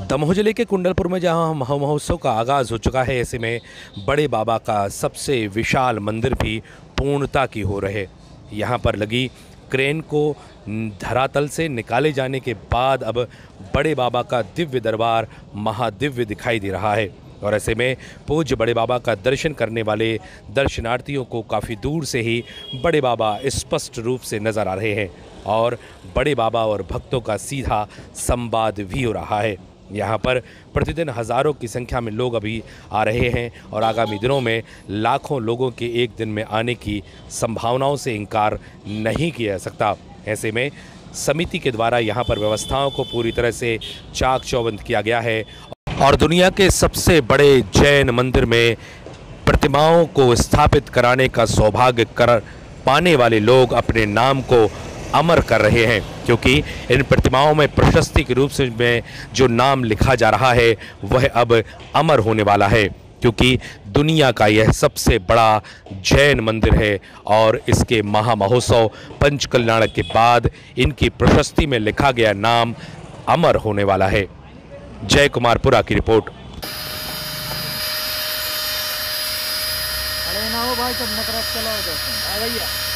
दमोह जिले के कुंडलपुर में जहां महोत्सव का आगाज़ हो चुका है, ऐसे में बड़े बाबा का सबसे विशाल मंदिर भी पूर्णता की हो रहे। यहां पर लगी क्रेन को धरातल से निकाले जाने के बाद अब बड़े बाबा का दिव्य दरबार महादिव्य दिखाई दे रहा है और ऐसे में पूज्य बड़े बाबा का दर्शन करने वाले दर्शनार्थियों को काफ़ी दूर से ही बड़े बाबा स्पष्ट रूप से नज़र आ रहे हैं और बड़े बाबा और भक्तों का सीधा संवाद भी हो रहा है। यहाँ पर प्रतिदिन हज़ारों की संख्या में लोग अभी आ रहे हैं और आगामी दिनों में लाखों लोगों के एक दिन में आने की संभावनाओं से इनकार नहीं किया जा सकता। ऐसे में समिति के द्वारा यहाँ पर व्यवस्थाओं को पूरी तरह से चाक चौबंद किया गया है और दुनिया के सबसे बड़े जैन मंदिर में प्रतिमाओं को स्थापित कराने का सौभाग्य कर पाने वाले लोग अपने नाम को अमर कर रहे हैं, क्योंकि इन प्रतिमाओं में प्रशस्ति के रूप से में जो नाम लिखा जा रहा है वह अब अमर होने वाला है, क्योंकि दुनिया का यह सबसे बड़ा जैन मंदिर है और इसके महामहोत्सव पंचकल्याण के बाद इनकी प्रशस्ति में लिखा गया नाम अमर होने वाला है। जय कुमारपुरा की रिपोर्ट। अरे ना हो भाई, जब नटराज चला हो जाता है भैया।